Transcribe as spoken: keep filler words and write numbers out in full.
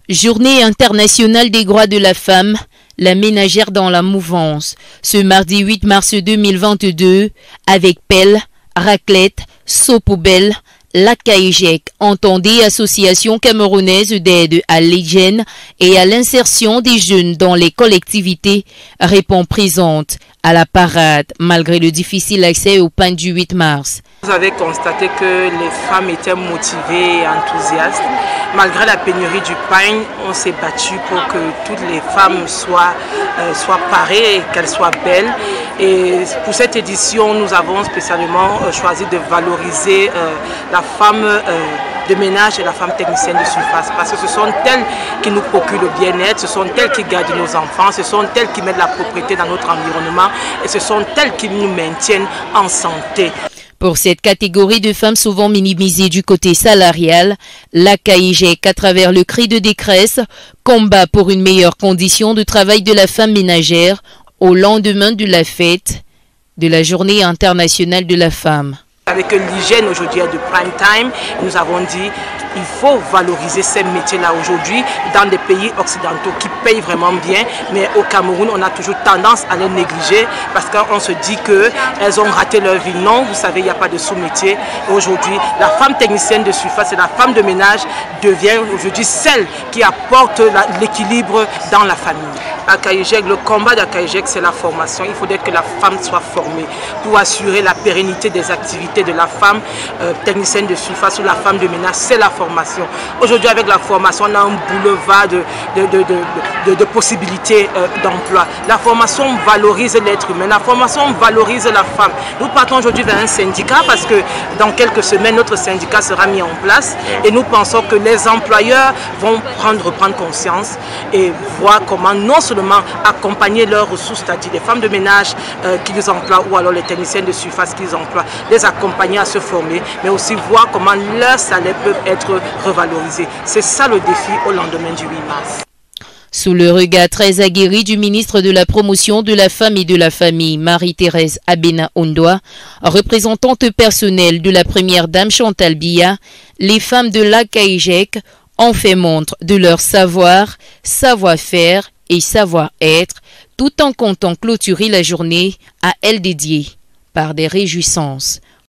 Journée internationale des droits de la femme, la ménagère dans la mouvance. Ce mardi huit mars deux mille vingt-deux, avec pelle, raclette, sopoubelle, la C A I G E C, entendez Association camerounaise d'aide à l'hygiène et à l'insertion des jeunes dans les collectivités, répond présente à la parade, malgré le difficile accès au pain du huit mars. Vous avez constaté que les femmes étaient motivées et enthousiastes. Malgré la pénurie du pain, on s'est battu pour que toutes les femmes soient, euh, soient parées et qu'elles soient belles. Et pour cette édition, nous avons spécialement euh, choisi de valoriser euh, la femme euh, de ménage et la femme technicienne de surface, parce que ce sont elles qui nous procurent le bien-être, ce sont elles qui gardent nos enfants, ce sont elles qui mettent la propriété dans notre environnement et ce sont elles qui nous maintiennent en santé. Pour cette catégorie de femmes souvent minimisées du côté salarial, la C A I G E C, à travers le cri de détresse, combat pour une meilleure condition de travail de la femme ménagère au lendemain de la fête de la Journée internationale de la femme. Avec l'hygiène aujourd'hui de prime time, nous avons dit il faut valoriser ces métiers-là aujourd'hui dans des pays occidentaux qui payent vraiment bien, mais au Cameroun, on a toujours tendance à les négliger parce qu'on se dit qu'elles ont raté leur vie. Non, vous savez, il n'y a pas de sous-métier. Aujourd'hui, la femme technicienne de surface et la femme de ménage devient aujourd'hui celle qui apporte l'équilibre dans la famille. À C A I G E C, le combat de la C A I G E C, c'est la formation. Il faudrait que la femme soit formée pour assurer la pérennité des activités de la femme euh, technicienne de surface ou la femme de ménage, c'est la formation. Aujourd'hui, avec la formation, on a un boulevard de, de, de, de, de, de possibilités euh, d'emploi. La formation valorise l'être humain, la formation valorise la femme. Nous partons aujourd'hui vers un syndicat parce que dans quelques semaines, notre syndicat sera mis en place et nous pensons que les employeurs vont prendre, reprendre conscience et voir comment non seulement accompagner leurs ressources, c'est-à-dire les femmes de ménage euh, qu'ils emploient ou alors les techniciennes de surface qu'ils emploient, les accompagner à se former, mais aussi voir comment leurs salaires peuvent être revalorisés. C'est ça le défi au lendemain du huit mars. Sous le regard très aguerri du ministre de la Promotion de la Femme et de la Famille, Marie-Thérèse Abena-Ondoa, représentante personnelle de la première dame Chantal Biya, les femmes de la C A I G E C ont fait montre de leur savoir, savoir-faire et savoir-être, tout en comptant clôturer la journée à elles dédiée par des réjouissances.